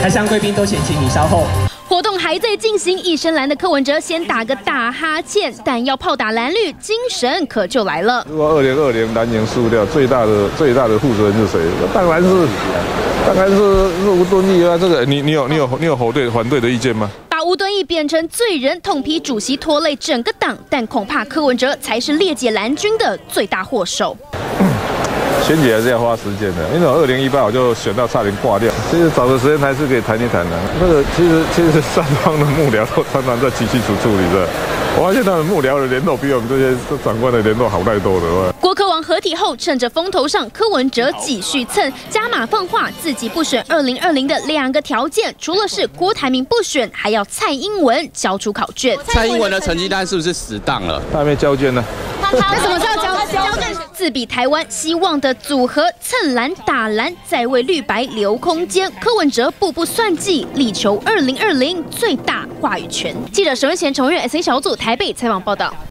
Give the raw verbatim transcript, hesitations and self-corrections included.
台上贵宾都先请你稍后。 活动还在进行，一身蓝的柯文哲先打个大哈欠，但要炮打蓝绿，精神可就来了。 如果二零二零蓝营输掉，最大的最大的负责人是谁？当然是，当然是是吴敦义啊。这个你你有你有你有反对反对的意见吗？ 把吴敦义变成罪人，痛批主席拖累整个党，但恐怕柯文哲才是裂解蓝军的最大祸首。 选举还是要花时间的，因为我二零一八我就选到差点挂掉。其实找个时间还是可以谈一谈的。那个其实其实上方的幕僚都常常在清清楚楚，你知道。我发现他们幕僚的联络比我们这些长官的联络好太多了。 郭柯王合体后，趁着风头上，柯文哲继续蹭，加码放话自己不选二零二零的两个条件，除了是郭台铭不选，还要蔡英文交出考卷。 蔡英文的成绩单是不是死当了？ 他还没交卷呢。 那什么时候交交卷？自比台湾希望的组合，蹭蓝打蓝，再为绿白留空间。柯文哲步步算计，力求二零二零最大话语权。记者沈文贤、陈文月 S A 小组台北采访报道。